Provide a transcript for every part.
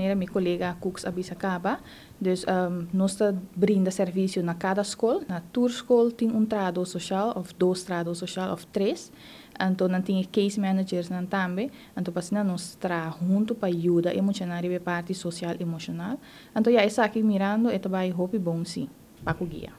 maneira meu colega Cooks Abisacaba. Dus nós brinda serviço na cada escola. Na tour school tem trabalhador social, ou dois trabalhadores social, ou três. Então, não tem case managers não também. Então, para nós trabalhar junto para ajuda emocional e parte social e emocional. Então, essa aqui mirando, é também hobby bom sim, para o guia.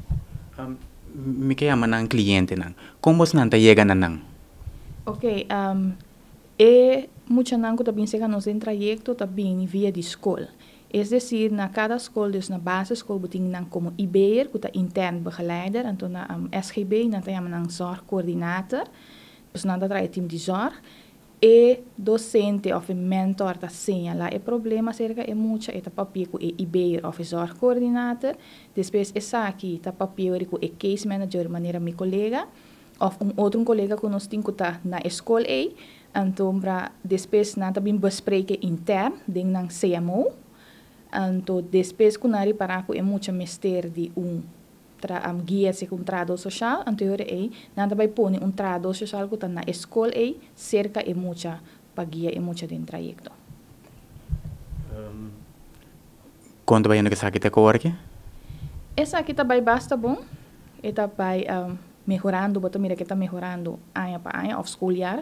Me quer amar cliente não. Como você não chega não? Ok, e muita nango também chega nos em trajecto também via de escola. É decir, na cada escola, dus na basisschool, tem como IBR, que é intern begeleider, então na SGB, na tem een zorgcoördinator, dus na dat draai team de zorg, e docente of een mentor dat señala e problema cerca e mucha e papier ku e IBR of zorgcoördinator, depois essa aqui tá papier ku e case manager maneira mi colega, of outro colega que nós temos na escola e então para depois nós também bespreken intern ding nang CMO. Então, depois que nós para que é muito mestre de guia se com trabalho social, então eu nada vai pôr trabalho social que está na escola e cerca é muito para guia é muito dentro do trajecto. Quanto vai que sabe que te aqui? Essa aqui também basta bom, e também melhorando, bota mira que está melhorando ano para ano, of schooljaar.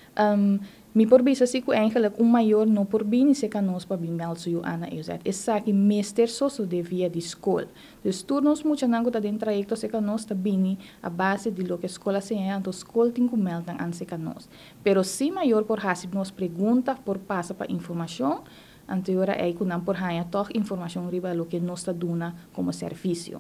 Mi por bisa si ku eigenlijk maior no por bini se canos pa bimel su ana eusat. Essa que meester soso de via di school. Dus turnos mucha nango ta den trajecto se canos ta bini a base de lo que escola se é, então school tem que meldan an se canos. Pero si maior por hasib nos pergunta por passa pa informação, anterior é que não por hanha toch informação riba lo que nos ta duna como serviço.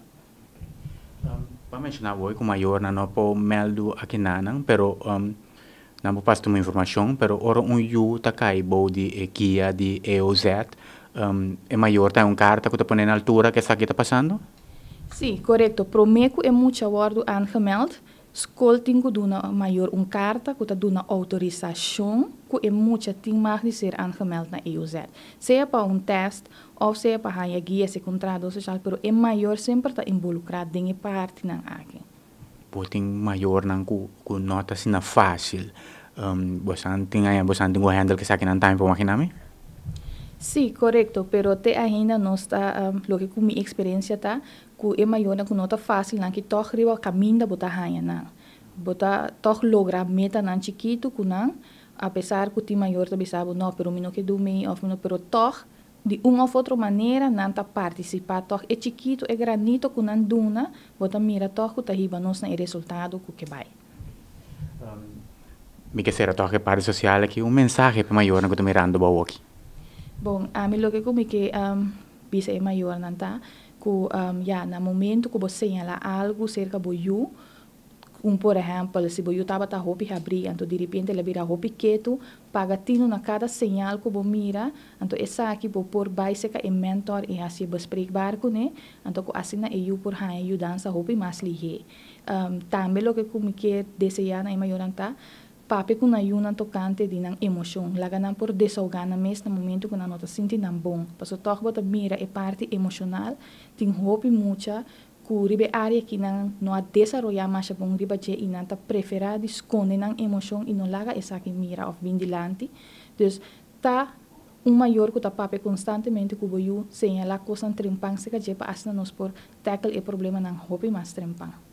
Para mencionar hoje que maior não po meldo aqui nanang, pero não posso ter uma informação, pero ora yu takai de guia de EOZ é maior, tem carta que está põe na altura que essa aqui está passando? Sim, correto. Promeco é muito aguardo aangemeld. School tem que dar maior carta que está dando autorização que é muito tem mais de ser aangemeld na EOZ. Seja para teste ou seja para a guia se contrato social, pero é maior sempre está involucrado em parte na aqui. Boting maior nang ku nota sina fácil. Bosan tinga handle que saque nan time para maquiname? Sí, correcto, pero te ainda não está lo que com minha experiência tá, que é maior na nota fácil na que toch riba caminho da botar hanha na. Botar toch logra meta nan chiquito ku nan, apesar que ti maior tá bisabo não, pero mino que do me of mino pero toch de uma ou outra maneira não tá participar toch é chiquito é granito ku nan duna, bota mira toch que tá riba nos na resultado que vai. Me que será toch que parte social aqui mensagem para maior na que tô mirando ba aqui. Bom, a mim lo que como que bisa é maior não tá, que já na momento que você señala algo cerca do you, por exemplo, se você estava a roupa abrir, então de repente ele vira roupa quieto, paga tino na cada señal que você mira, então essa aqui você por base que é mentor e assim bespreekbaar né, então assim na eu por há eu dança roupa mais ligeiro. Também lo que como que desejar na maior não tá, papi com ayunan tocante de nang emoção, laga nang por desahogar na mes na momento que nang sinti nang bom. Paso toch bota mira é parte emocional, tem hope mucha, ku ribe área que nang no a desarrollar mais bom riba je e nang ta preferar de esconde nang emoção e não laga essa que mira of vindilante. Dus ta maior que ta papi constantemente ku boyu señala coisa trempang se que je pa asna nos por tackle e problema nang hope mais trempang.